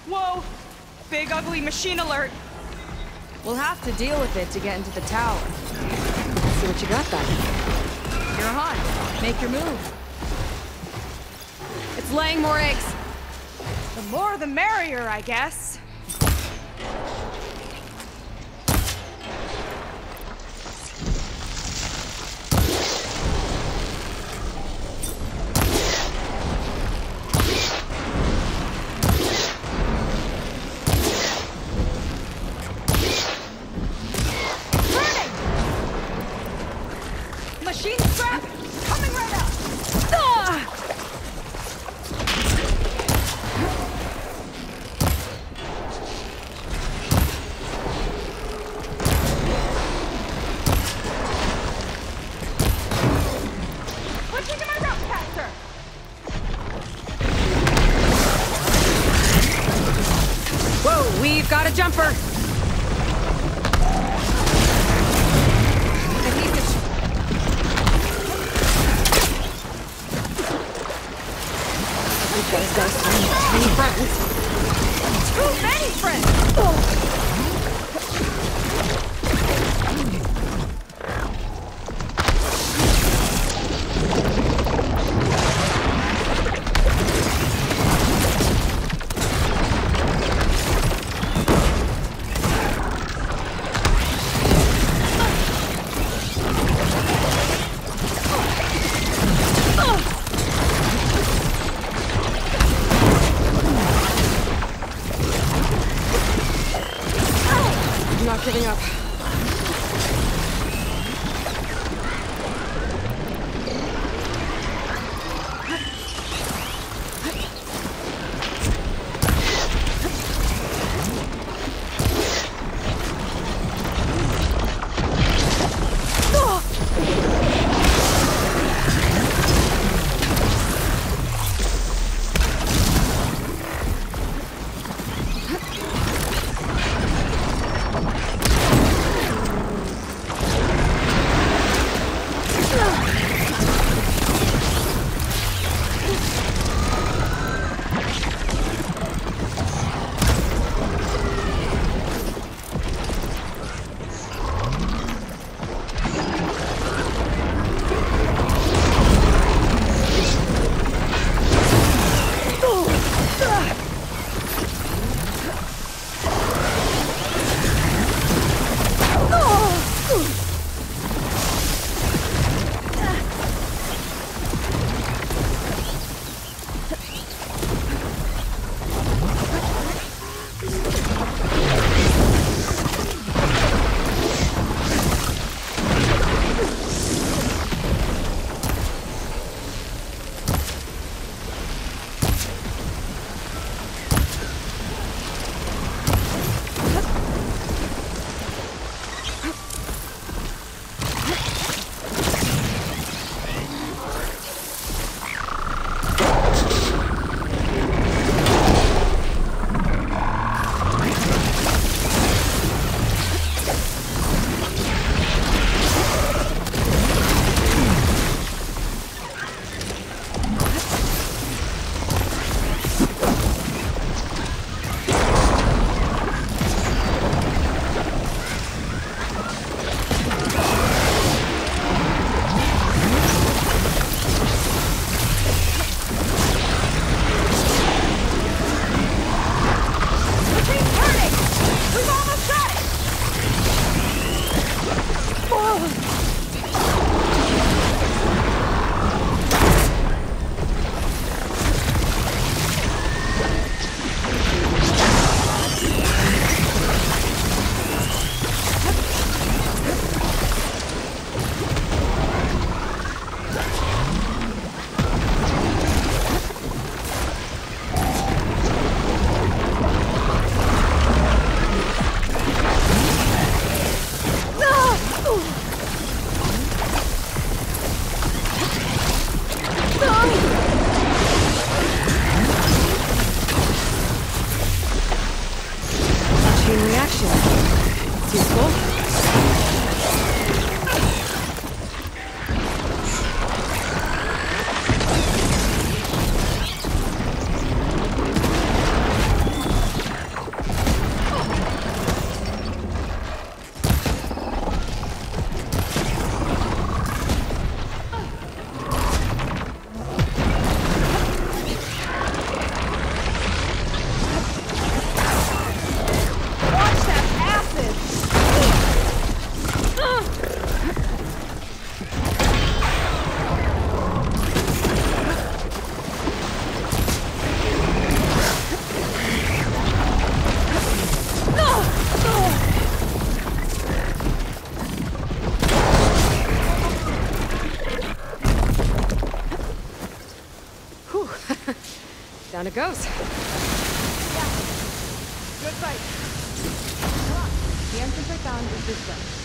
Whoa! Big ugly machine alert! We'll have to deal with it to get into the tower. Let's see what you got then. You're on. Make your move. It's laying more eggs. The more the merrier, I guess. Machine scrap! Coming right up! Ah! Pushing to my route caster! Whoa, we've got a jumper! These guys got too many friends. Too many friends! I'm not giving up. it goes. Yeah. Good fight. Come on. The entrance I found is this way.